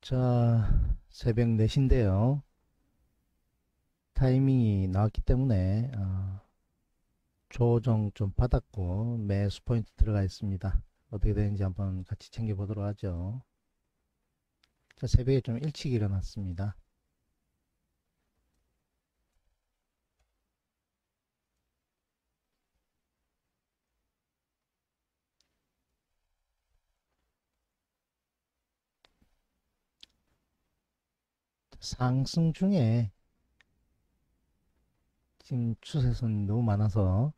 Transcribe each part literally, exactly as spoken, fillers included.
자, 새벽 네 시인데요. 타이밍이 나왔기 때문에 어, 조정 좀 받았고 매수 포인트 들어가 있습니다. 어떻게 되는지 한번 같이 챙겨보도록 하죠. 자, 새벽에 좀 일찍 일어났습니다. 상승 중에 지금 추세선이 너무 많아서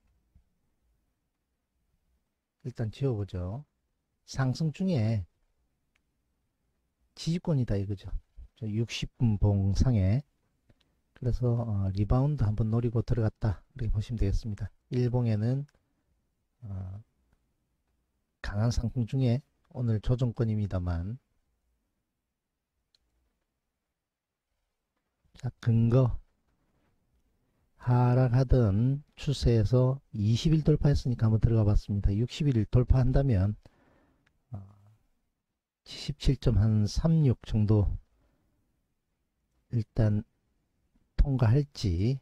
일단 지워보죠. 상승 중에 지지권이다 이거죠. 육십 분 봉상에. 그래서 어, 리바운드 한번 노리고 들어갔다 이렇게 보시면 되겠습니다. 일봉에는 어, 강한 상승 중에 오늘 조정권입니다만, 자, 근거 하락하던 추세에서 이십 일 돌파했으니까 한번 들어가 봤습니다. 육십 일 돌파한다면 칠십칠 점 삼육 정도 일단 통과할지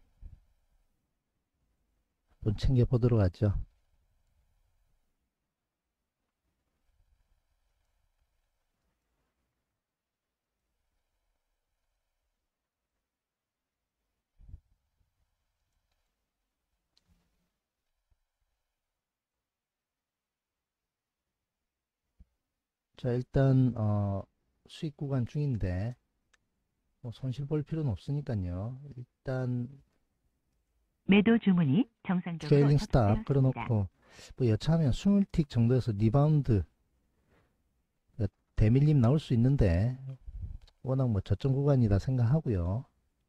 한번 챙겨보도록 하죠. 자, 일단 어, 수익 구간 중인데 뭐 손실 볼 필요는 없으니까요. 일단 매도 주문이 정상적으로 트레일링 스탑 접수되었습니다. 끌어놓고 뭐 여차하면 이십 틱 정도에서 리바운드 대밀림 나올 수 있는데 워낙 뭐 저점 구간이다 생각하고요.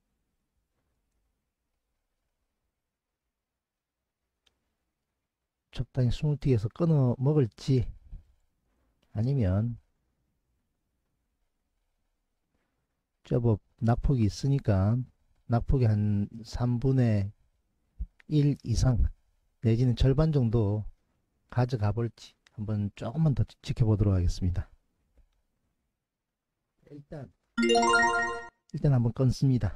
적당히 이십 틱에서 끊어 먹을지 아니면 저뭐 낙폭이 있으니까 낙폭이 한 삼분의 일 이상 내지는 절반 정도 가져가 볼지 한번 조금만 더 지켜보도록 하겠습니다. 일단 일단 한번 끊습니다.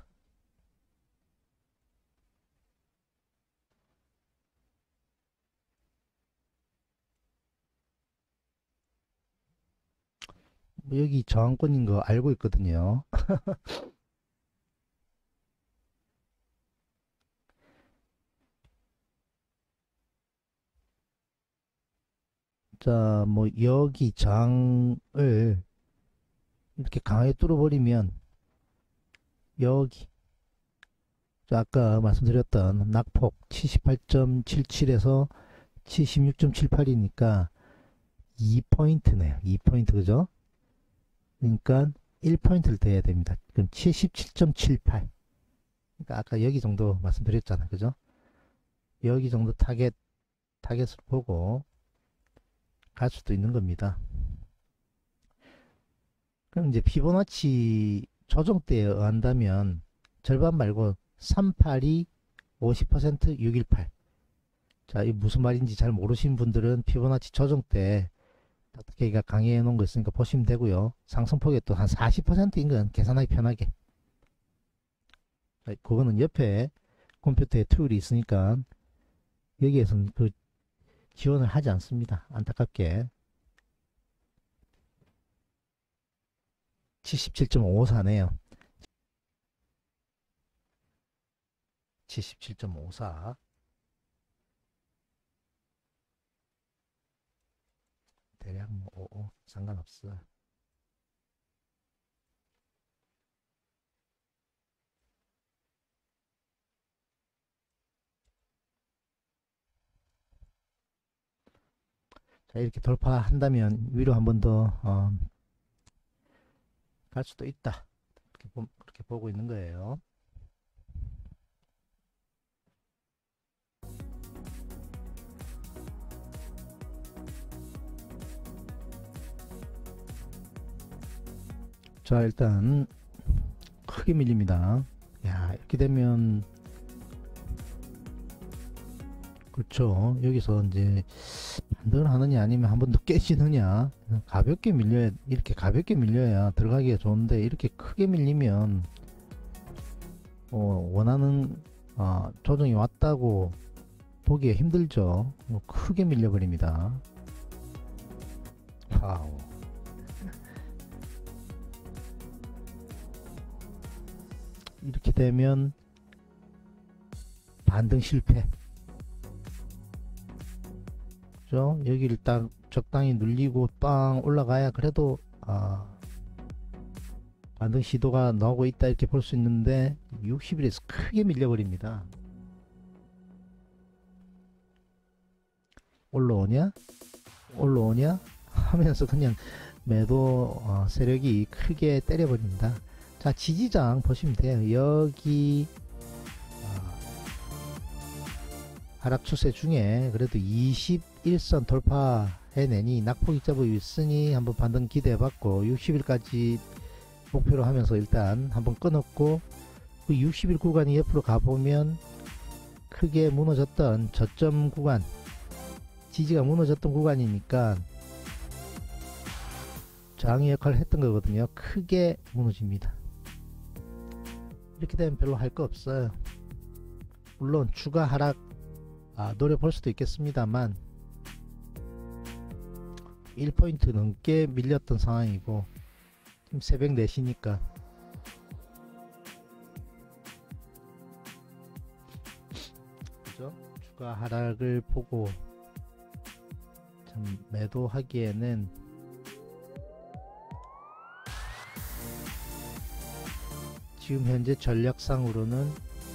뭐 여기 저항권인 거 알고 있거든요. 자, 뭐 여기 저항을 이렇게 강하게 뚫어버리면 여기, 자, 아까 말씀드렸던 낙폭 칠십팔 점 칠칠에서 칠십육 점 칠팔이니까 이 포인트네요. 이 포인트, 그죠? 그러니까 일 포인트를 더해야 됩니다. 그럼 칠십칠 점 칠팔. 그러니까 아까 여기 정도 말씀드렸잖아요. 그죠? 여기 정도 타겟, 타겟을 보고 갈 수도 있는 겁니다. 그럼 이제 피보나치 조정대에 의한다면 절반 말고 삼백팔십이, 오십 퍼센트 육백십팔. 자, 이 무슨 말인지 잘 모르신 분들은 피보나치 조정대 닥터케이가 강의해 놓은 거 있으니까 보시면 되고요. 상승폭에 또 한 사십 퍼센트인 건 계산하기 편하게. 그거는 옆에 컴퓨터에 툴이 있으니까 여기에서는 그 지원을 하지 않습니다. 안타깝게. 칠십칠 점 오사네요. 칠십칠 점 오사. 대략 뭐 오오 상관없어. 자, 이렇게 돌파한다면 위로 한 번 더 어, 갈 수도 있다. 그렇게, 보, 그렇게 보고 있는 거예요. 자, 일단 크게 밀립니다. 야, 이렇게 되면 그렇죠. 여기서 이제 반등을 하느냐 아니면 한 번 더 깨지느냐. 가볍게 밀려야, 이렇게 가볍게 밀려야 들어가기가 좋은데 이렇게 크게 밀리면 어, 원하는 어, 조정이 왔다고 보기에 힘들죠. 뭐 크게 밀려버립니다. 와우. 이렇게 되면 반등 실패. 그죠? 여기를 딱 적당히 눌리고 빵 올라가야 그래도 아, 반등 시도가 나오고 있다 이렇게 볼 수 있는데 육십 일에서 크게 밀려버립니다. 올라오냐 올라오냐 하면서 그냥 매도 어, 세력이 크게 때려버립니다. 자, 지지장 보시면 돼요. 여기 어, 하락 추세 중에 그래도 이십일 선 돌파해내니 낙폭이 잡고 있으니 한번 반등 기대해봤고, 육십 일까지 목표로 하면서 일단 한번 끊었고, 그 육십 일 구간이 옆으로 가보면 크게 무너졌던 저점 구간, 지지가 무너졌던 구간이니까 저항의 역할을 했던 거거든요. 크게 무너집니다. 이렇게 되면 별로 할 거 없어요. 물론 추가 하락 아, 노려볼 수도 있겠습니다만 일 포인트 넘게 밀렸던 상황이고 지금 새벽 네 시니까 그죠? 추가 하락을 보고 참 매도하기에는 지금 현재 전략상으로는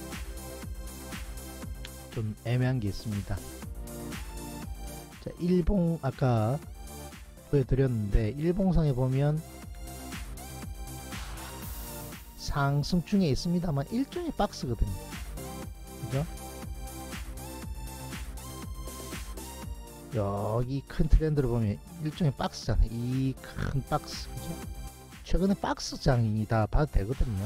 좀 애매한 게 있습니다. 자, 일봉 아까 보여드렸는데 일봉상에 보면 상승중에 있습니다만 일종의 박스거든요. 그죠? 여기 큰 트렌드를 보면 일종의 박스잖아요. 이 큰 박스. 그죠? 최근에 박스장이 다 봐도 되거든요.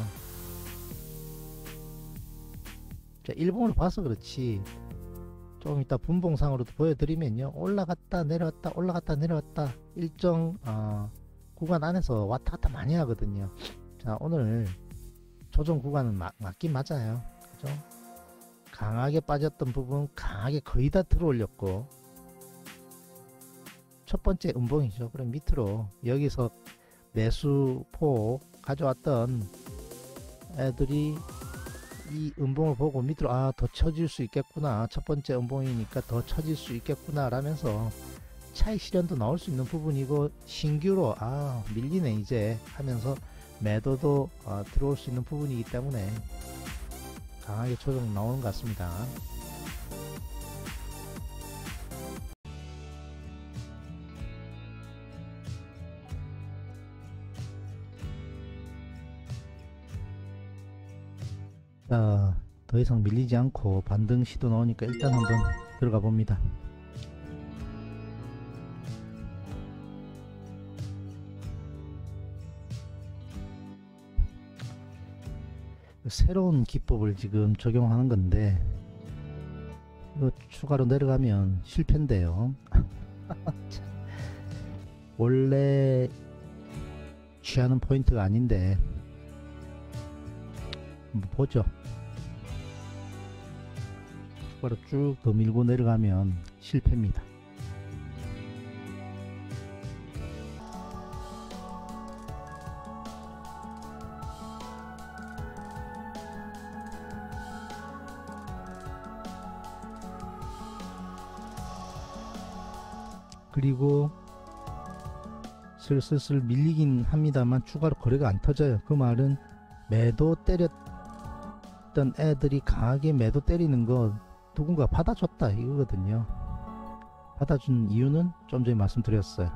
자, 일봉을 봐서 그렇지 좀 이따 분봉상으로도 보여드리면요, 올라갔다 내려왔다 올라갔다 내려왔다 일정 어, 구간 안에서 왔다 갔다 많이 하거든요. 자, 오늘 조정 구간은 마, 맞긴 맞아요. 그죠? 강하게 빠졌던 부분 강하게 거의 다 들어올렸고, 첫 번째 음봉이죠. 그럼 밑으로 여기서 매수포 가져왔던 애들이 이 음봉을 보고 밑으로 아, 더 쳐질 수 있겠구나, 첫 번째 음봉이니까 더 쳐질 수 있겠구나 라면서 차익 실현도 나올 수 있는 부분이고, 신규로 아, 밀리네 이제 하면서 매도도 어, 들어올 수 있는 부분이기 때문에 강하게 조정 나오는 것 같습니다. 자, 더 이상 밀리지 않고 반등 시도 나오니까 일단 한번 들어가 봅니다. 새로운 기법을 지금 적용하는 건데 이거 추가로 내려가면 실패인데요. 원래 취하는 포인트가 아닌데 한번 보죠. 추가로 쭉 더 밀고 내려가면 실패입니다. 그리고 슬슬슬 밀리긴 합니다만 추가로 거래가 안 터져요. 그 말은 매도 때렸던 애들이 강하게 매도 때리는 거 누군가 받아줬다 이거거든요. 받아준 이유는 좀 전에 말씀드렸어요.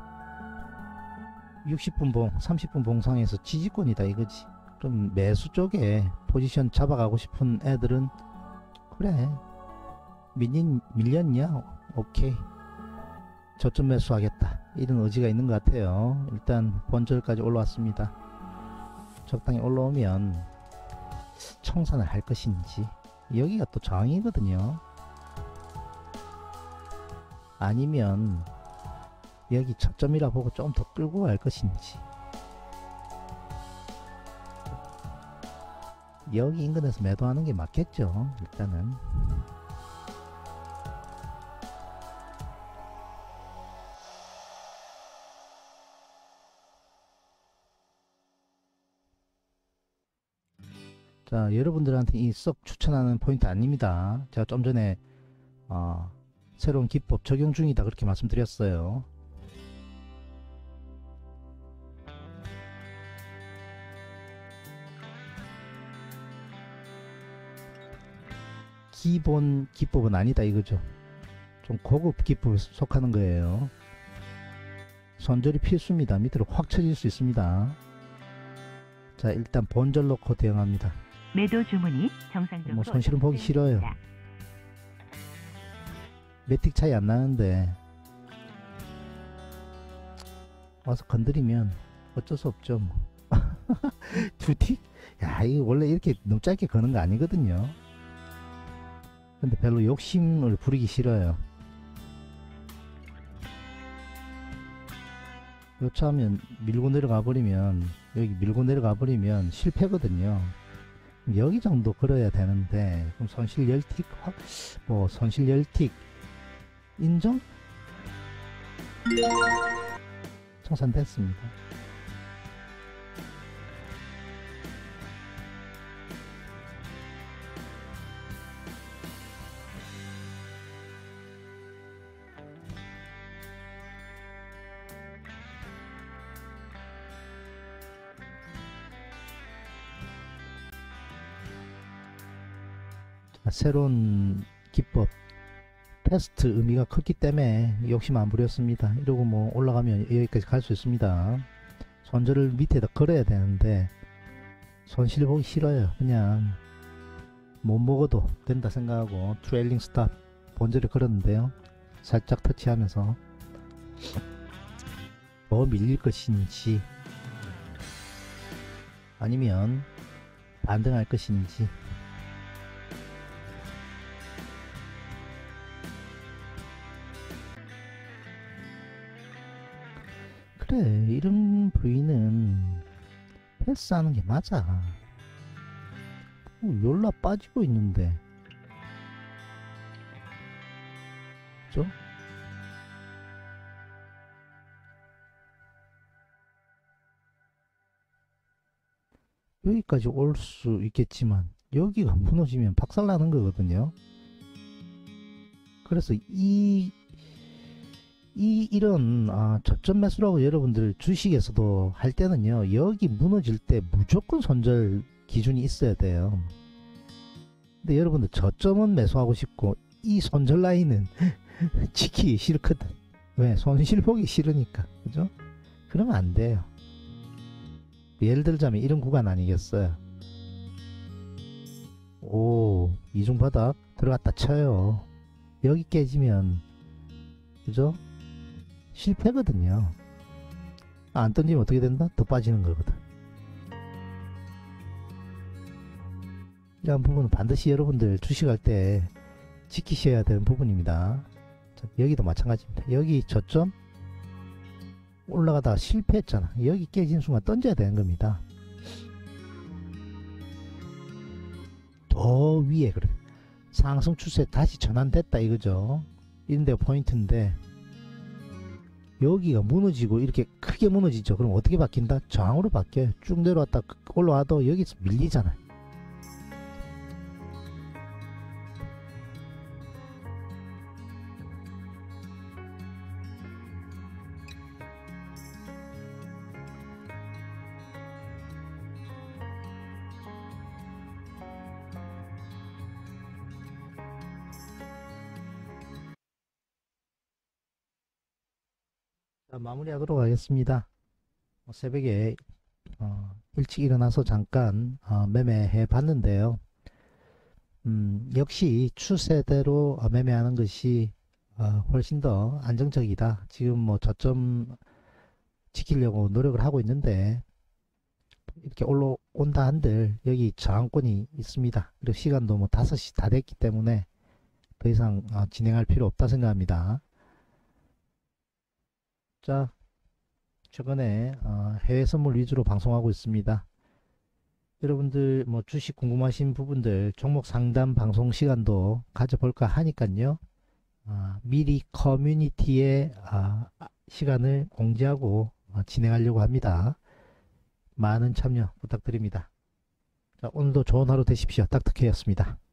육십 분 봉, 삼십 분 봉상에서 지지권이다 이거지. 좀 매수 쪽에 포지션 잡아가고 싶은 애들은 그래 밀린, 밀렸냐? 오케이, 저점 매수하겠다 이런 의지가 있는 것 같아요. 일단 본절까지 올라왔습니다. 적당히 올라오면 청산을 할 것인지, 여기가 또 저항이거든요. 아니면 여기 저점이라 보고 좀 더 끌고 갈 것인지, 여기 인근에서 매도하는 게 맞겠죠. 일단은 자, 여러분들한테 이 썩 추천하는 포인트 아닙니다. 제가 좀 전에 어, 새로운 기법 적용 중이다 그렇게 말씀드렸어요. 기본 기법은 아니다 이거죠. 좀 고급 기법에 속하는 거예요. 손절이 필수입니다. 밑으로 확 쳐질 수 있습니다. 자, 일단 본절 놓고 대응합니다. 매도 주문이 정상적으로 뭐 손실은 보기 싫어요. 됩니다. 매틱 차이 안 나는데 와서 건드리면 어쩔 수 없죠. 뭐. 두 틱? 야, 이거 원래 이렇게 너무 짧게 거는 거 아니거든요. 근데 별로 욕심을 부리기 싫어요. 요차하면 밀고 내려가 버리면, 여기 밀고 내려가 버리면 실패거든요. 여기 정도 걸어야 되는데, 그럼 손실 십 틱, 확, 뭐, 손실 십 틱, 인정? 청산됐습니다. 새로운 기법 테스트 의미가 컸기 때문에 욕심 안 부렸습니다. 이러고 뭐 올라가면 여기까지 갈 수 있습니다. 손절을 밑에다 걸어야 되는데 손실 보기 싫어요. 그냥 못 먹어도 된다 생각하고 트레일링 스탑 본절에 걸었는데요. 살짝 터치하면서 뭐 밀릴 것인지 아니면 반등할 것인지, 그래, 이런 부위는 패스하는 게 맞아. 열라 빠지고 있는데, 그죠? 여기까지 올 수 있겠지만 여기가 무너지면 박살나는 거거든요. 그래서 이 이 이런 아, 저점 매수라고 여러분들 주식에서도 할 때는요, 여기 무너질 때 무조건 손절 기준이 있어야 돼요. 근데 여러분들 저점은 매수하고 싶고 이 손절 라인은 지키기 싫거든. 왜? 손실 보기 싫으니까. 그죠? 그러면 안 돼요. 예를 들자면 이런 구간 아니겠어요? 오, 이중바닥 들어갔다 쳐요. 여기 깨지면, 그죠? 실패거든요. 안 던지면 어떻게 된다? 더 빠지는 거거든. 이런 부분은 반드시 여러분들 주식할 때 지키셔야 되는 부분입니다. 자, 여기도 마찬가지입니다. 여기 저점 올라가다가 실패했잖아. 여기 깨진 순간 던져야 되는 겁니다. 더 위에, 그래, 상승 추세 다시 전환됐다 이거죠. 이런 데가 포인트인데, 여기가 무너지고 이렇게 크게 무너지죠. 그럼 어떻게 바뀐다? 저항으로 바뀌어요. 쭉 내려왔다 올라와도 여기서 밀리잖아요. 자, 마무리하도록 하겠습니다. 어, 새벽에 어, 일찍 일어나서 잠깐 어, 매매해 봤는데요. 음, 역시 추세대로 어, 매매하는 것이 어, 훨씬 더 안정적이다. 지금 뭐 저점 지키려고 노력을 하고 있는데 이렇게 올라온다 한들 여기 저항권이 있습니다. 그리고 시간도 뭐 다섯 시 다 됐기 때문에 더 이상 어, 진행할 필요 없다 생각합니다. 자, 최근에 어, 해외 선물 위주로 방송하고 있습니다. 여러분들 뭐 주식 궁금하신 부분들 종목 상담 방송 시간도 가져볼까 하니깐요. 아, 미리 커뮤니티에 아, 시간을 공지하고 어, 진행하려고 합니다. 많은 참여 부탁드립니다. 자, 오늘도 좋은 하루 되십시오. 딱딱해였습니다.